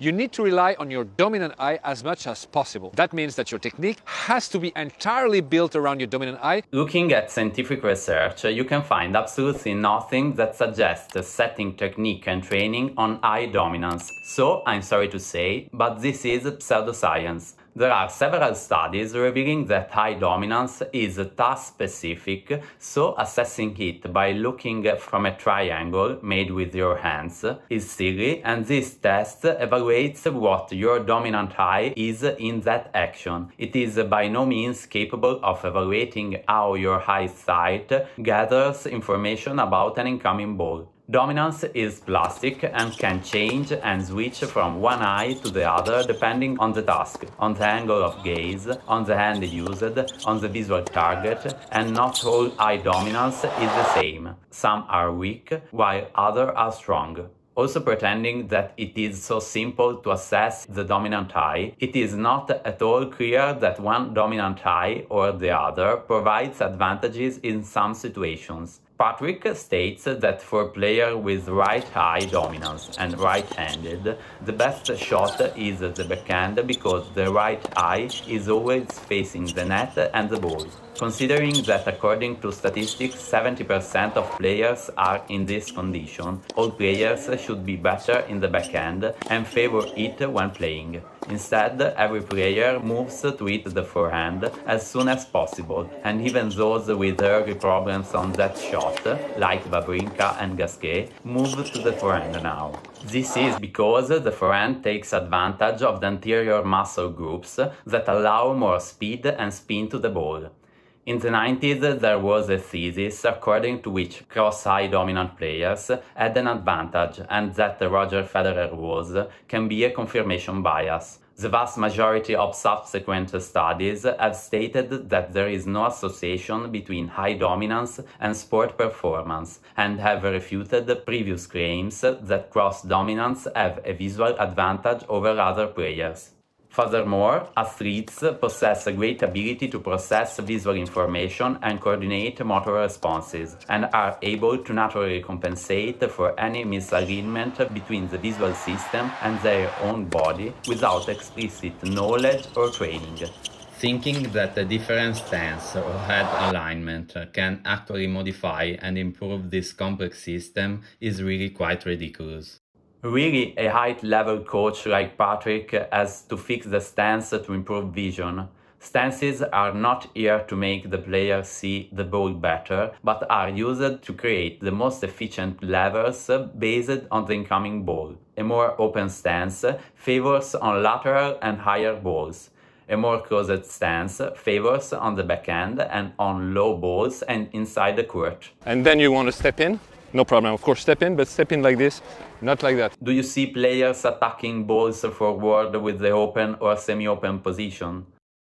you need to rely on your dominant eye as much as possible. That means that your technique has to be entirely built around your dominant eye. Looking at scientific research, you can find absolutely nothing that suggests setting technique and training on eye dominance. So, I'm sorry to say, but this is pseudoscience. There are several studies revealing that eye dominance is task-specific, so assessing it by looking from a triangle made with your hands is silly, and this test evaluates what your dominant eye is in that action. It is by no means capable of evaluating how your eyesight gathers information about an incoming ball. Dominance is plastic and can change and switch from one eye to the other depending on the task, on the angle of gaze, on the hand used, on the visual target, and not all eye dominance is the same. Some are weak, while others are strong. Also pretending that it is so simple to assess the dominant eye, it is not at all clear that one dominant eye or the other provides advantages in some situations. Patrick states that for players with right eye dominance and right-handed, the best shot is the backhand because the right eye is always facing the net and the ball. Considering that according to statistics 70% of players are in this condition, all players should be better in the backhand and favor it when playing. Instead, every player moves to hit the forehand as soon as possible, and even those with early problems on that shot, like Wawrinka and Gasquet, move to the forehand now. This is because the forehand takes advantage of the anterior muscle groups that allow more speed and spin to the ball. In the 90s, there was a thesis according to which cross-eye dominant players had an advantage, and that Roger Federer can be a confirmation bias. The vast majority of subsequent studies have stated that there is no association between eye dominance and sport performance, and have refuted previous claims that cross-dominants have a visual advantage over other players. Furthermore, athletes possess a great ability to process visual information and coordinate motor responses, and are able to naturally compensate for any misalignment between the visual system and their own body without explicit knowledge or training. Thinking that a different stance or head alignment can actually modify and improve this complex system is really quite ridiculous. Really, a high-level coach like Patrick has to fix the stance to improve vision. Stances are not here to make the player see the ball better, but are used to create the most efficient levers based on the incoming ball. A more open stance favors on lateral and higher balls. A more closed stance favors on the backhand and on low balls and inside the court. And then you want to step in? No problem, of course, step in, but step in like this, not like that. Do you see players attacking balls forward with the open or semi-open position?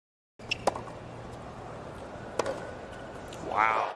Wow.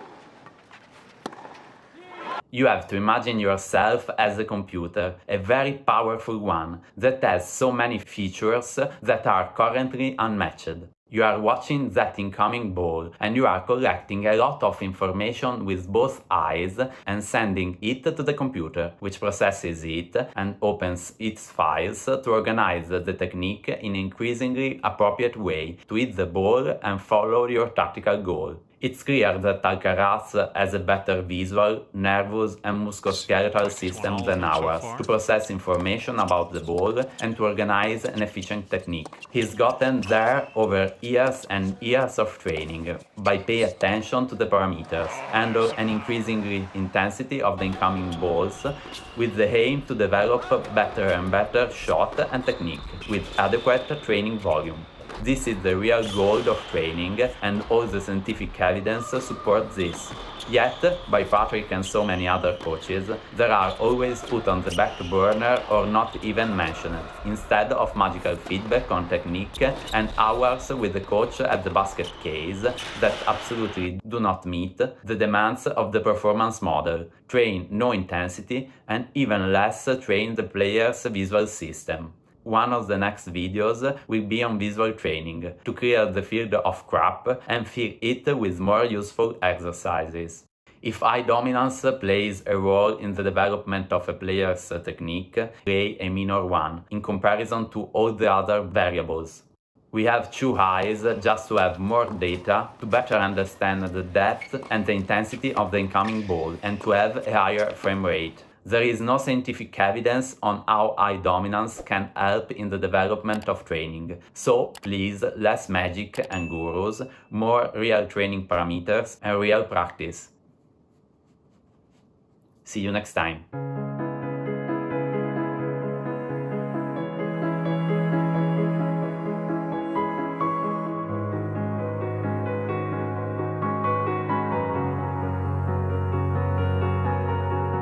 You have to imagine yourself as a computer, a very powerful one, that has so many features that are currently unmatched. You are watching that incoming ball, and you are collecting a lot of information with both eyes and sending it to the computer, which processes it and opens its files to organize the technique in an increasingly appropriate way to hit the ball and follow your tactical goal. It's clear that Alcaraz has a better visual, nervous and musculoskeletal system than ours to process information about the ball and to organize an efficient technique. He's gotten there over years and years of training by paying attention to the parameters, handle an increasingly intensity of the incoming balls with the aim to develop better and better shot and technique with adequate training volume. This is the real goal of training, and all the scientific evidence supports this. Yet, by Patrick and so many other coaches, they are always put on the back burner or not even mentioned, instead of magical feedback on technique and hours with the coach at the basket case that absolutely do not meet the demands of the performance model, train no intensity, and even less train the player's visual system. One of the next videos will be on visual training, to clear the field of crap and fill it with more useful exercises. If eye dominance plays a role in the development of a player's technique, play a minor one in comparison to all the other variables. We have 2 eyes just to have more data, to better understand the depth and the intensity of the incoming ball, and to have a higher frame rate. There is no scientific evidence on how eye dominance can help in the development of training. So please, less magic and gurus, more real training parameters and real practice. See you next time.